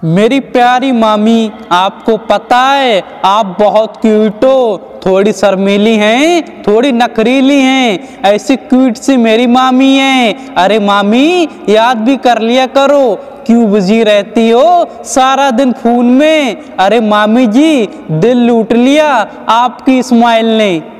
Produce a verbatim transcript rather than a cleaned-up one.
मेरी प्यारी मामी, आपको पता है आप बहुत क्यूट हो। थोड़ी शर्मीली हैं, थोड़ी नखरीली हैं, ऐसी क्यूट सी मेरी मामी है। अरे मामी, याद भी कर लिया करो, क्यों बिजी रहती हो सारा दिन फोन में। अरे मामी जी, दिल लूट लिया आपकी स्माइल ने।